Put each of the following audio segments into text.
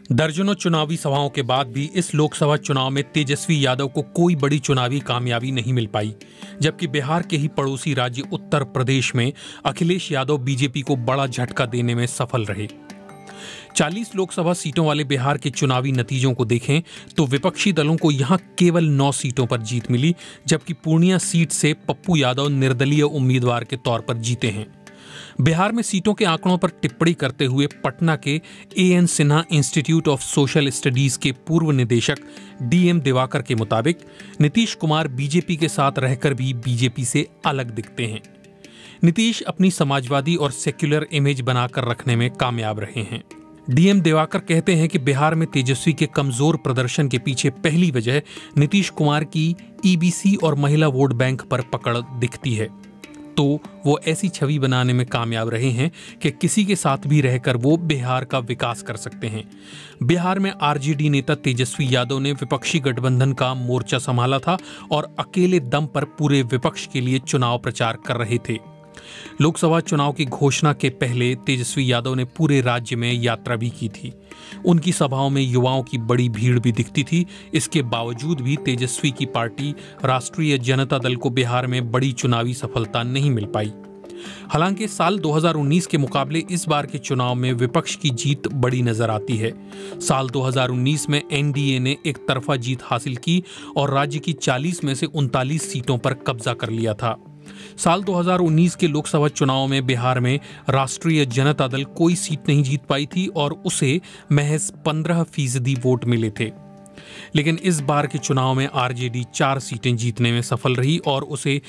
दर्जनों चुनावी सभाओं के बाद भी इस लोकसभा चुनाव में तेजस्वी यादव को कोई बड़ी चुनावी कामयाबी नहीं मिल पाई, जबकि बिहार के ही पड़ोसी राज्य उत्तर प्रदेश में अखिलेश यादव बीजेपी को बड़ा झटका देने में सफल रहे। 40 लोकसभा सीटों वाले बिहार के चुनावी नतीजों को देखें तो विपक्षी दलों को यहां केवल 9 सीटों पर जीत मिली, जबकि पूर्णिया सीट से पप्पू यादव निर्दलीय उम्मीदवार के तौर पर जीते हैं। बिहार में सीटों के आंकड़ों पर टिप्पणी करते हुए पटना के A N Sinha institute of social studies के पूर्व निदेशक डीएम दिवाकर के मुताबिक नीतीश कुमार बीजेपी के साथ रहकर भी बीजेपी से अलग दिखते हैं। नीतीश अपनी समाजवादी और सेक्युलर इमेज बनाकर रखने में कामयाब रहे हैं। डीएम दिवाकर कहते हैं कि बिहार में तेजस्वी के कमजोर प्रदर्शन के पीछे पहली वजह नीतीश कुमार की ईबीसी और महिला वोट बैंक पर पकड़ दिखती है, तो वो ऐसी छवि बनाने में कामयाब रहे हैं कि किसी के साथ भी रहकर वो बिहार का विकास कर सकते हैं। बिहार में आरजेडी नेता तेजस्वी यादव ने विपक्षी गठबंधन का मोर्चा संभाला था और अकेले दम पर पूरे विपक्ष के लिए चुनाव प्रचार कर रहे थे। लोकसभा चुनाव की घोषणा के पहले तेजस्वी यादव ने पूरे राज्य में यात्रा भी की थी। उनकी सभाओं में युवाओं की बड़ी भीड़ भी दिखती थी। इसके बावजूद भी तेजस्वी की पार्टी राष्ट्रीय जनता दल को बिहार में बड़ी चुनावी सफलता नहीं मिल पाई। हालांकि साल 2019 के मुकाबले इस बार के चुनाव में विपक्ष की जीत बड़ी नजर आती है। साल 2019 में एनडीए ने एक तरफा जीत हासिल की और राज्य की 40 में से 39 सीटों पर कब्जा कर लिया था। साल 2019 के लोकसभा चुनाव में बिहार में राष्ट्रीय जनता दल कोई सीट नहीं जीत पाई थी और उसे महज 15% वोट मिले थे। लेकिन इस बार के चुनाव में आरजेडी 4 सीटें जीतने में सफल रही और उसे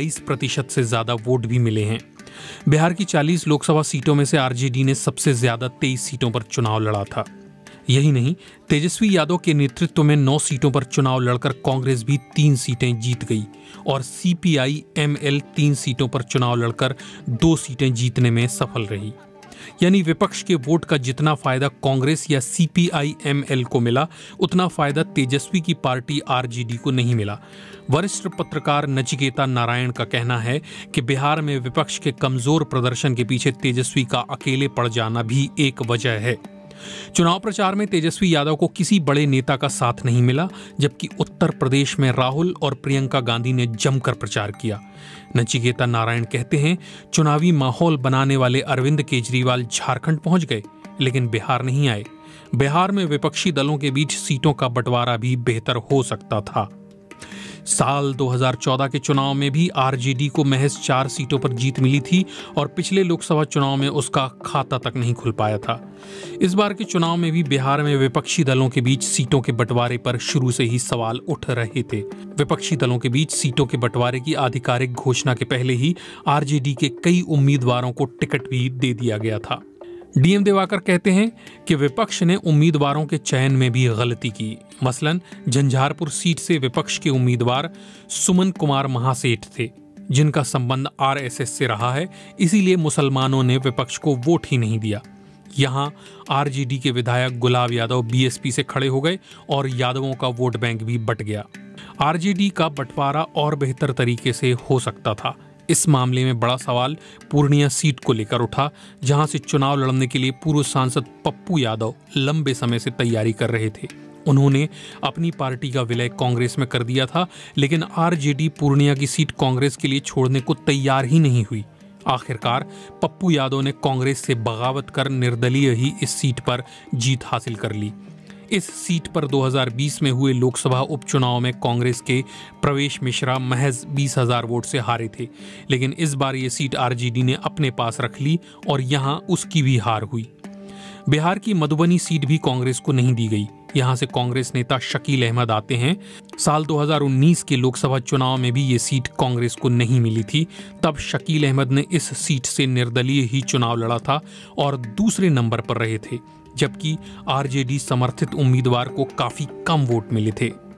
22% से ज्यादा वोट भी मिले हैं। बिहार की 40 लोकसभा सीटों में से आरजेडी ने सबसे ज्यादा 23 सीटों पर चुनाव लड़ा था। यही नहीं, तेजस्वी यादव के नेतृत्व में 9 सीटों पर चुनाव लड़कर कांग्रेस भी 3 सीटें जीत गई और सीपीआई एमएल 3 सीटों पर चुनाव लड़कर 2 सीटें जीतने में सफल रही। यानी विपक्ष के वोट का जितना फायदा कांग्रेस या सीपीआई एमएल को मिला, उतना फायदा तेजस्वी की पार्टी आरजेडी को नहीं मिला। वरिष्ठ पत्रकार नचिकेता नारायण का कहना है कि बिहार में विपक्ष के कमजोर प्रदर्शन के पीछे तेजस्वी का अकेले पड़ जाना भी एक वजह है। चुनाव प्रचार में तेजस्वी यादव को किसी बड़े नेता का साथ नहीं मिला, जबकि उत्तर प्रदेश में राहुल और प्रियंका गांधी ने जमकर प्रचार किया। नचिकेता नारायण कहते हैं, चुनावी माहौल बनाने वाले अरविंद केजरीवाल झारखंड पहुंच गए, लेकिन बिहार नहीं आए। बिहार में विपक्षी दलों के बीच सीटों का बंटवारा भी बेहतर हो सकता था। साल 2014 के चुनाव में भी आरजेडी को महज 4 सीटों पर जीत मिली थी और पिछले लोकसभा चुनाव में उसका खाता तक नहीं खुल पाया था। इस बार के चुनाव में भी बिहार में विपक्षी दलों के बीच सीटों के बंटवारे पर शुरू से ही सवाल उठ रहे थे। विपक्षी दलों के बीच सीटों के बंटवारे की आधिकारिक घोषणा के पहले ही आरजेडी के कई उम्मीदवारों को टिकट भी दे दिया गया था। डीएम दिवाकर कहते हैं कि विपक्ष ने उम्मीदवारों के चयन में भी गलती की। मसलन झंझारपुर सीट से विपक्ष के उम्मीदवार सुमन कुमार महासेठ थे, जिनका संबंध आरएसएस से रहा है, इसीलिए मुसलमानों ने विपक्ष को वोट ही नहीं दिया। यहां आरजेडी के विधायक गुलाब यादव बीएसपी से खड़े हो गए और यादवों का वोट बैंक भी बट गया। आरजेडी का बंटवारा और बेहतर तरीके से हो सकता था। इस मामले में बड़ा सवाल पूर्णिया सीट को लेकर उठा, जहां से चुनाव लड़ने के लिए पूर्व सांसद पप्पू यादव लंबे समय से तैयारी कर रहे थे। उन्होंने अपनी पार्टी का विलय कांग्रेस में कर दिया था, लेकिन आरजेडी पूर्णिया की सीट कांग्रेस के लिए छोड़ने को तैयार ही नहीं हुई। आखिरकार पप्पू यादव ने कांग्रेस से बगावत कर निर्दलीय ही इस सीट पर जीत हासिल कर ली। इस सीट पर 2020 में हुए लोकसभा उपचुनाव में कांग्रेस के प्रवेश मिश्रा महज 20,000 वोट से हारे थे, लेकिन इस बार ये सीट आरजेडी ने अपने पास रख ली और यहां उसकी भी हार हुई। बिहार की मधुबनी सीट भी कांग्रेस को नहीं दी गई। यहां से कांग्रेस नेता शकील अहमद आते हैं। साल 2019 के लोकसभा चुनाव में भी ये सीट कांग्रेस को नहीं मिली थी। तब शकील अहमद ने इस सीट से निर्दलीय ही चुनाव लड़ा था और दूसरे नंबर पर रहे थे, जबकि आरजेडी समर्थित उम्मीदवार को काफी कम वोट मिले थे।